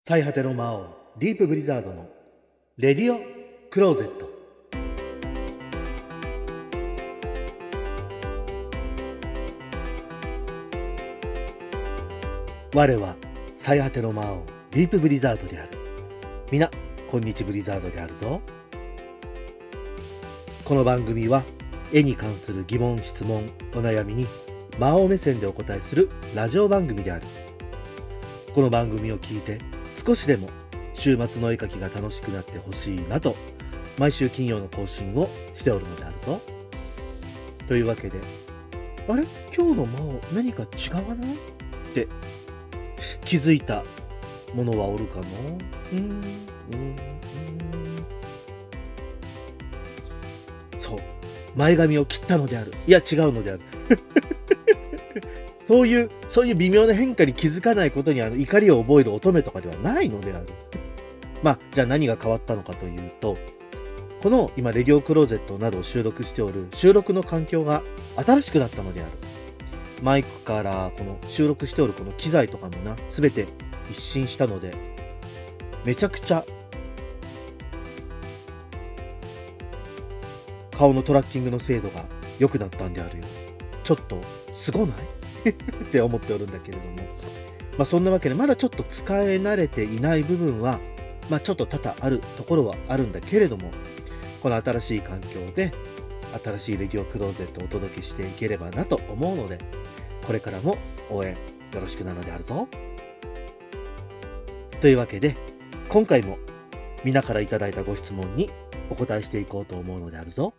最果ての魔王ディープブリザードのレディオクローゼット。我は最果ての魔王ディープブリザードである。皆こんにちブリザードであるぞ。この番組は絵に関する疑問質問お悩みに魔王目線でお答えするラジオ番組である。この番組を聞いて少しでも週末の絵描きが楽しくなってほしいなと毎週金曜の更新をしておるのであるぞ。というわけで、あれ今日の魔王何か違わないって気づいたものはおるかな。そう、前髪を切ったのである。いや違うのであるそういう微妙な変化に気づかないことに怒りを覚える乙女とかではないのである。まあじゃあ何が変わったのかというと、この今レディオクローゼットなどを収録しておる収録の環境が新しくなったのである。マイクからこの収録しておるこの機材とかもな、全て一新したので、めちゃくちゃ顔のトラッキングの精度が良くなったんであるよ。ちょっとすごないって思っておるんだけれども、まあそんなわけでまだちょっと使い慣れていない部分はまあちょっと多々あるところはあるんだけれども、この新しい環境で新しいレディオクローゼットをお届けしていければなと思うので、これからも応援よろしくなのであるぞ。というわけで今回も皆からいただいたご質問にお答えしていこうと思うのであるぞ。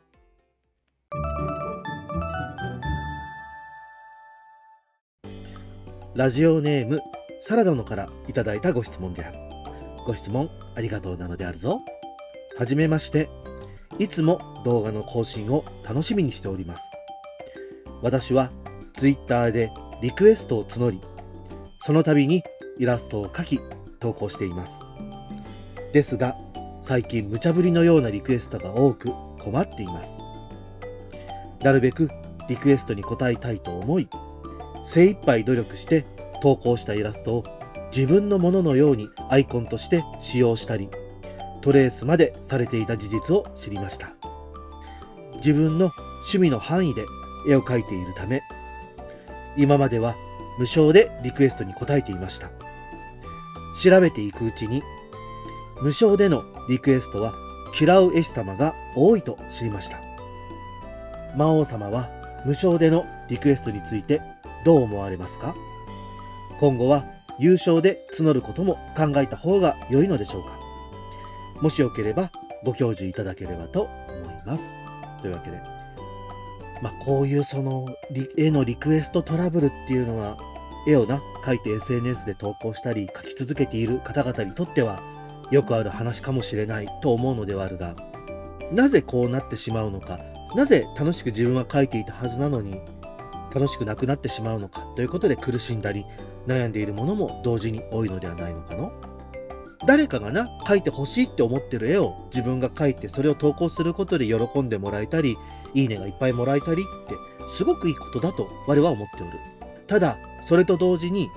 ラジオネームサラダノからいただいたご質問である。ご質問ありがとうなのであるぞ。はじめまして。いつも動画の更新を楽しみにしております。私はツイッターでリクエストを募り、その度にイラストを描き投稿しています。ですが最近無茶ぶりのようなリクエストが多く困っています。なるべくリクエストに応えたいと思い、精一杯努力して投稿したイラストを自分のもののようにアイコンとして使用したり、トレースまでされていた事実を知りました。自分の趣味の範囲で絵を描いているため、今までは無償でリクエストに応えていました。調べていくうちに、無償でのリクエストは嫌う絵師様が多いと知りました。魔王様は無償でのリクエストについてどう思われますか？今後は有償で募ることも考えた方が良いのでしょうか？もしよければご教授いただければと思います。というわけで、まあこういう絵のリクエストトラブルっていうのは、絵を描いて SNS で投稿したり描き続けている方々にとってはよくある話かもしれないと思うのではあるが、なぜこうなってしまうのか、なぜ楽しく自分は描いていたはずなのに楽しくなくなってしまうのかということで苦しんだり悩んでいるものも同時に多いのではないのかの。誰かが描いてほしいって思ってる絵を自分が描いて、それを投稿することで喜んでもらえたり、いいねがいっぱいもらえたりってすごくいいことだと我は思っておる。ただそれと同時に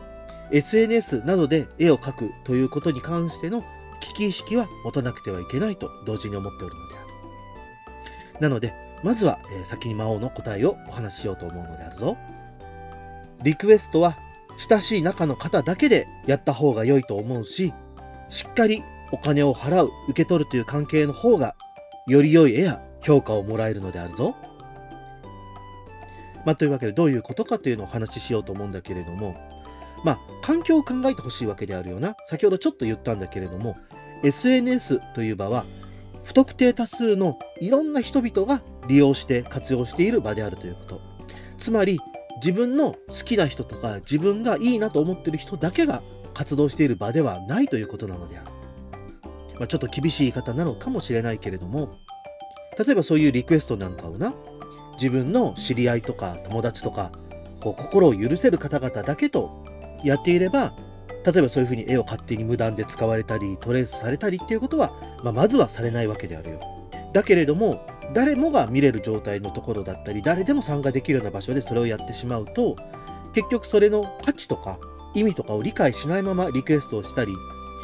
SNS などで絵を描くということに関しての危機意識は持たなくてはいけないと同時に思っておるのである。なのでまずは先に魔王の答えをお話ししようと思うのであるぞ。リクエストは親しい仲の方だけでやった方が良いと思うし、しっかりお金を払う、受け取るという関係の方がより良い絵や評価をもらえるのであるぞ。まあというわけでどういうことかというのをお話ししようと思うんだけれども、まあ環境を考えてほしいわけであるよな。先ほどちょっと言ったんだけれども、 SNS という場は不特定多数のいろんな人々が利用して活用している場であるということ。つまり自分の好きな人とか自分がいいなと思っている人だけが活動している場ではないということなのである。まあ、ちょっと厳しい言い方なのかもしれないけれども、例えばそういうリクエストなんかを自分の知り合いとか友達とか心を許せる方々だけとやっていれば、例えばそういうふうに絵を勝手に無断で使われたりトレースされたりっていうことは、まずはされないわけであるよ。だけれども誰もが見れる状態のところだったり、誰でも参加できるような場所でそれをやってしまうと、結局それの価値とか意味とかを理解しないままリクエストをしたり、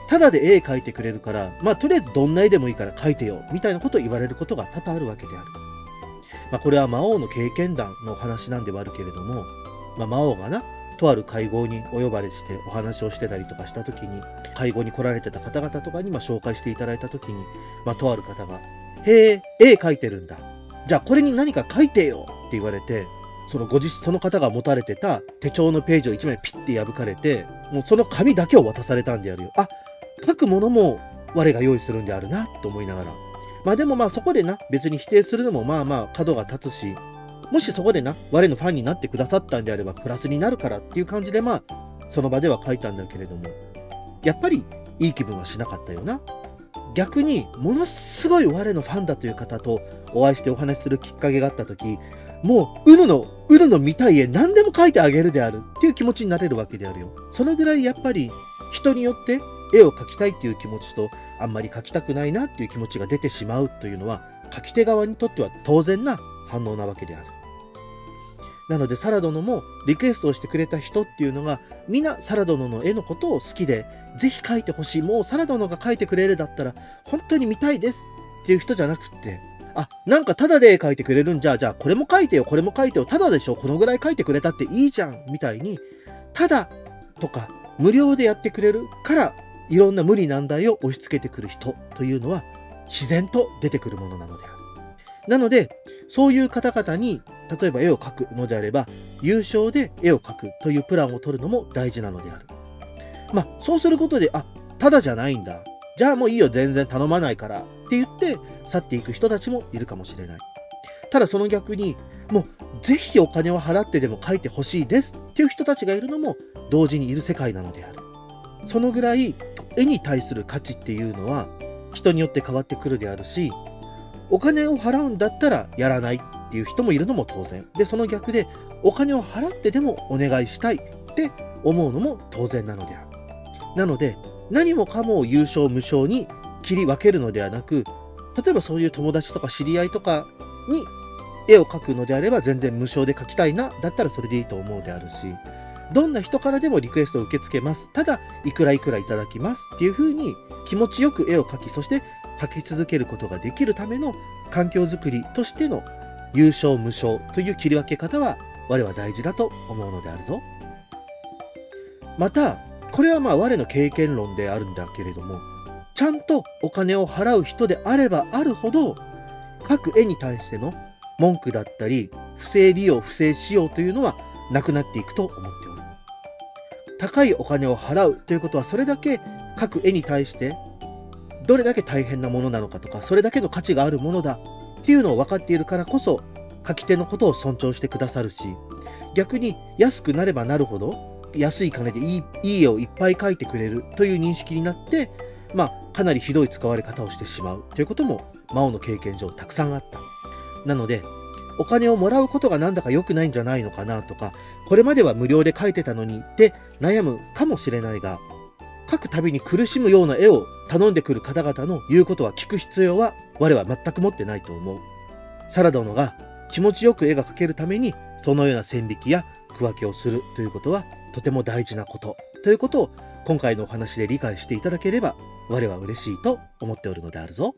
ただで絵描いてくれるから、まあとりあえずどんな絵でもいいから描いてよ、みたいなことを言われることが多々あるわけである。まあこれは魔王の経験談の話なんではあるけれども、まあ魔王がな、とある会合にお呼ばれしてお話をしてたりとかした時に、会合に来られてた方々とかに紹介していただいた時に、まあとある方が、へえ、絵描いてるんだ。じゃあこれに何か描いてよって言われて、その方が持たれてた手帳のページを1枚ピッて破かれて、もうその紙だけを渡されたんであるよ。あ、書くものも我が用意するんであるなと思いながら。まあでもまあそこでな、別に否定するのもまあまあ角が立つし、もしそこでな、我のファンになってくださったんであればプラスになるからっていう感じでまあ、その場では書いたんだけれども、やっぱりいい気分はしなかったよな。逆に、ものすごい我のファンだという方とお会いしてお話しするきっかけがあった時、もう、うぬの見たい絵何でも描いてあげるであるっていう気持ちになれるわけであるよ。そのぐらいやっぱり人によって絵を描きたいっていう気持ちとあんまり描きたくないなっていう気持ちが出てしまうというのは描き手側にとっては当然な反応なわけである。なのでサラ殿もリクエストをしてくれた人っていうのがみんなサラ殿の絵のことを好きでぜひ描いてほしい。もうサラ殿が描いてくれるだったら本当に見たいですっていう人じゃなくって、あ、なんかタダで絵描いてくれるんじゃあこれも描いてよ、これも描いてよ、タダでしょ、このぐらい描いてくれたっていいじゃん、みたいに、タダとか無料でやってくれるから、いろんな無理難題を押し付けてくる人というのは、自然と出てくるものなのである。なので、そういう方々に、例えば絵を描くのであれば、有償で絵を描くというプランを取るのも大事なのである。まあ、そうすることで、あ、タダじゃないんだ。じゃあもういいよ、全然頼まないからって言って去っていく人たちもいるかもしれない。ただその逆に、もうぜひお金を払ってでも描いてほしいですっていう人たちがいるのも同時にいる世界なのである。そのぐらい絵に対する価値っていうのは人によって変わってくるであるし、お金を払うんだったらやらないっていう人もいるのも当然。で、その逆でお金を払ってでもお願いしたいって思うのも当然なのである。なので、何もかも有償無償に切り分けるのではなく、例えばそういう友達とか知り合いとかに絵を描くのであれば全然無償で描きたいな、だったらそれでいいと思うであるし、どんな人からでもリクエストを受け付けます。ただ、いくらいただきますっていう風に気持ちよく絵を描き、そして描き続けることができるための環境づくりとしての有償無償という切り分け方は我は大事だと思うのであるぞ。また、これはまあ我の経験論であるんだけれども、ちゃんとお金を払う人であればあるほど、各絵に対しての文句だったり、不正利用、不正使用というのはなくなっていくと思っておる。高いお金を払うということは、それだけ各絵に対してどれだけ大変なものなのかとか、それだけの価値があるものだっていうのを分かっているからこそ、描き手のことを尊重してくださるし、逆に安くなればなるほど、安い金でいい絵をいっぱい描いてくれるという認識になって、まあ、かなりひどい使われ方をしてしまうということも魔王の経験上たくさんあった。なので、お金をもらうことがなんだか良くないんじゃないのかなとか、これまでは無料で描いてたのにって悩むかもしれないが、描くたびに苦しむような絵を頼んでくる方々の言うことは聞く必要は我は全く持ってないと思う。サラ殿が気持ちよく絵が描けるために、そのような線引きや区分けをするということはとても大事なことということを今回のお話で理解していただければ我は嬉しいと思っておるのであるぞ。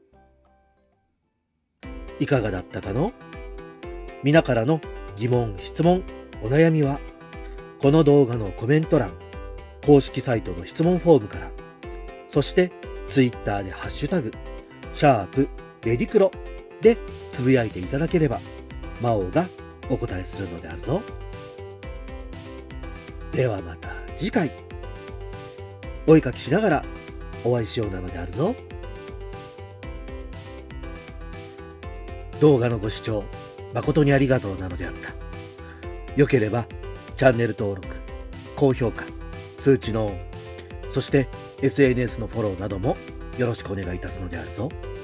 いかがだったかの？皆からの疑問、質問、お悩みはこの動画のコメント欄、公式サイトの質問フォームから、そしてツイッターでハッシュタグレディクロでつぶやいていただければ魔王がお答えするのであるぞ。ではまた次回、お絵かきしながらお会いしようなのであるぞ。動画のご視聴誠にありがとうなのであった。よければチャンネル登録、高評価、通知のオン、そして SNS のフォローなどもよろしくお願いいたすのであるぞ。